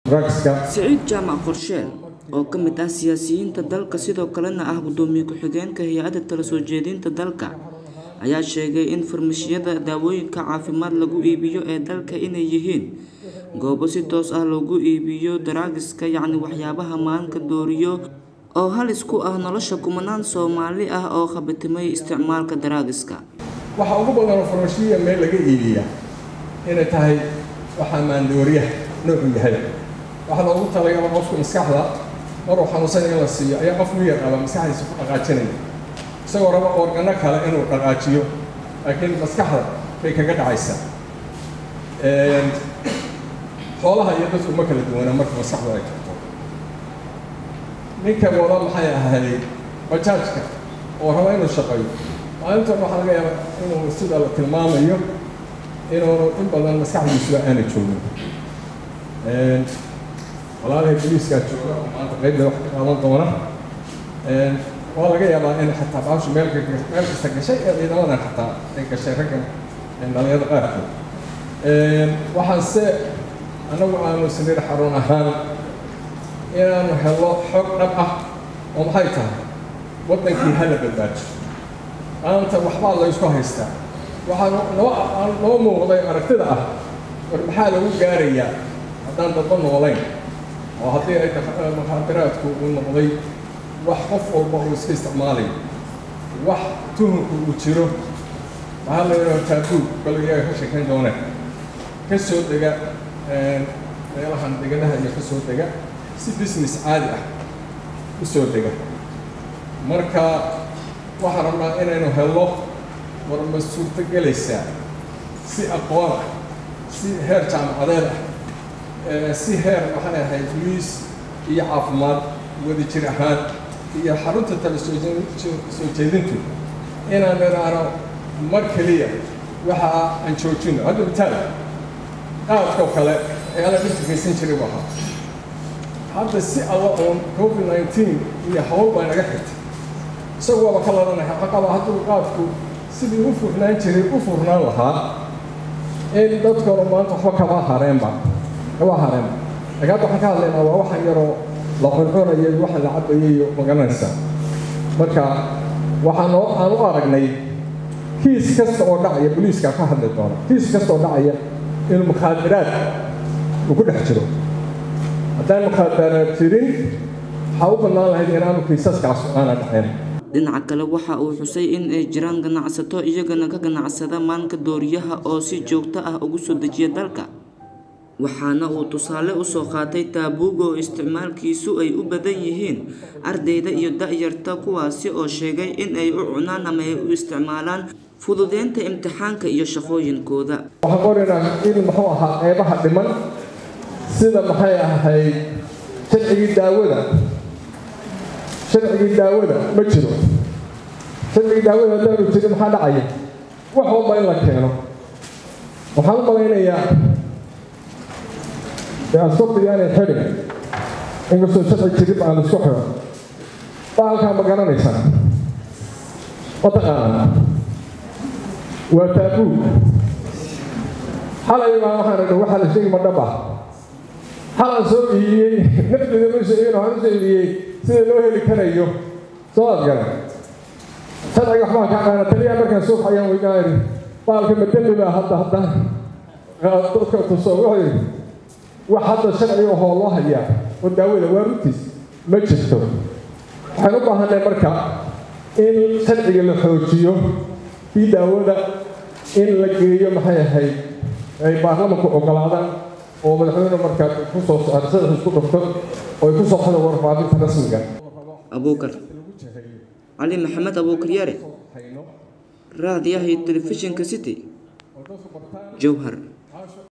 سعيد جامع قرشين oo ka mid ah siyaasiyiinta dalka sidoo kalena ah gudoomiye ku-xigeenka hay'adda tala soo jeedinta dalka ayaa sheegay in farmashiyada daawooyinka caafimaad lagu iibiyo ee dalka inay yihiin goobo si toos ah loogu iibiyo daraagiska yacni waxyaabaha maanka dooriyo oo halis ku ah nolosha kumanaan Soomaali ah oo qabatimay isticmaalka daraagiska waxa ugu badan farmashiya meel laga iibiyo inay tahay waxa maandooriya nooc yahay waxa loogu talagalay qofka maskaxda mar waxa uu sanay la siiyo ayaa qof weeyar ama maskaxdiisa ku dhaqaajinay isagoo raba organa kale inuu dhaqaajiyo laakiin maskaxda bay kaga dhacaysaa xoolaha iyo dadku ma kala duwana marka maskaxda ay tagto ninka wada maxay ahayd bajaajka oo raba inuu shaqeeyo maalinta waxa laga yaabaa inuu sida la tilmaamayo inuu in badan maskaxdiisu aan joogin والله البوليس كان شو ما تقريبا واحد قانون طونا والله جاي أبغى إن حتى بعرفش مالك استكشيء إذا ما حتى استكشيء رقم إن الله يدقق وحس أنا وأنا سنير حرونا هان إن هلا حق نبقى ومحيطها وطن كي هلا بالباج أنت وحبا الله يسكو هيستا وحن لو مو غضي أركتها والمحل هو جارية هذا تظن والله وهذه أي مخاطرات كون مضي وحقف والبعض استعمالي وح تهم وتشيره وهذا تابو قالوا يا إخوة كان جونا كسر دقة يلا خن دقة ده هي كسر دقة سي بيزنس عادي كسر دقة مركا وحرمنا إنه هلا ورمى السوق جلسة سي أقوال سي هرجع عدالة si heer waxay ahayd police iyo caafimaad wada jir ahaan iyo xarunta tala soo jeedintu inaan dheeraano mar kaliya waxa aan joojino hadda bitaal qaadka kale ee ala dhigaysan jiray waxa hadda si alla on COVID-19 iyo hawl baa naga xigtay isagoo wada kala lana xaqaba hadda qaadku sidii u furnaan jiray u furnaan lahaa in dadka maanta wax ka hareenba وهرم أجاب حكى لنا وواحد يرى لقنعنا يجي واحد لعب يجي مجنسة مركا واحد أنا أرجعني كيس كست أودعية بوليس كفهد الدولة كيس كست أودعية المخدرات وكل حجره هذا المخدرات ترين حاولنا الله يجينا كيساس كاس أنا دحين dhinaca kale waxa uu xusay in ay jiraan ganacsato iyagana ka ganacsada maanka dooriyaha oo si joogto ah ugu soo dejiya dalka waxaana uu tusaale u soo qaatay taabuuga oo isticmaalkiisu ay u badan yihiin ardayda iyo da'yarta kuwaasi oo sheegay in ay u cunaan ama ay u isticmaalaan fududeynta imtixaanka iyo shaqooyinkooda waxaan qornaa in muxuu ahaa qeybaha dhiman sida maxay ahayd sharcigii daawada ma jiro sharcigii daawada haddaanu jirin maxaa dhacaya wax walba in la keeno waxaan u malaynayaa أصبت يعني الحلم إن قصة شغل تجيب على السحرة طال كان مكان نيسان وتقال وتابو حلا يبغى واحد واحد شيء مدبع حلا سوي نبدأ من شيء وهذا شيء سيلو اللي كان يجوا صار كذا هذا يحمل كان أنا تري أمريكا سوق حياة ويجاري طال كان متدلل هذا تصور وحتى الشرعي وهو الله يا والدولة وارتس ما جستو حنبقى هنا مركا إن الشرعي اللي حوجيه في دولة إن لقيه محيا هاي أي بعضهم كأقلادا ومدحون مركا خصوص أرسل خصوص دكتور ويخصوص هذا ورفع في الرسم أبو بكر علي محمد أبو بكر ياري راديو التلفزيون كسيتي جوهر